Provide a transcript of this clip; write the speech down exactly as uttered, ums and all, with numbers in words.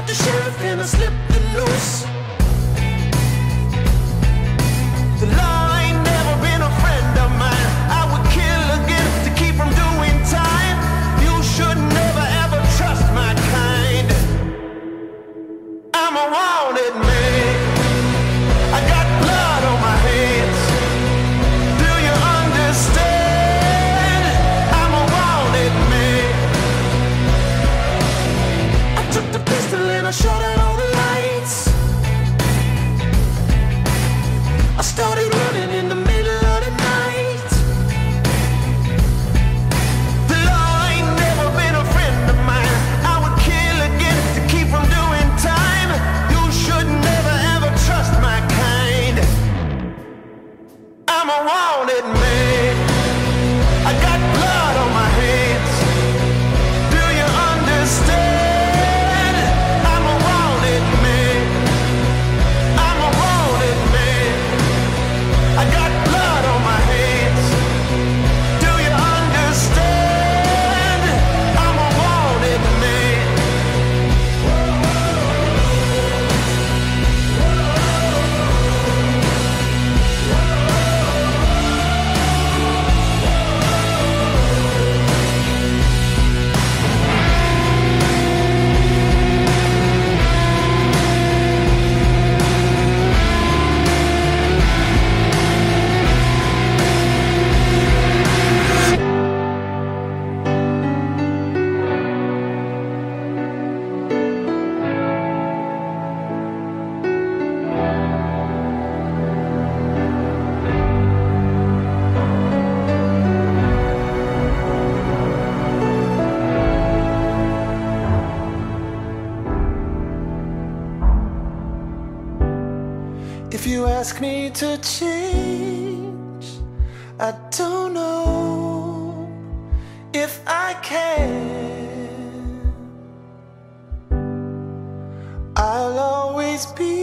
the sheriff and I slipped the noose. The law ain't never been a friend of mine. I would kill again to keep from doing time. You should never ever trust my kind. I'm a wanted man. I got blood on my hands. Do you understand? I'm a wanted man. I took the pistol and I shot out all the lights. I started running in the middle of the night. The law ain't never been a friend of mine. I would kill again to keep from doing time. You should never ever trust my kind. I'm a wanted man. I got blood on my hands. Do you understand? I'm a wanted man. I'm a wanted man. I got blood on my hands. Do you understand? I'm a wanted man. If you ask me to change, I don't know if I can. I'll always be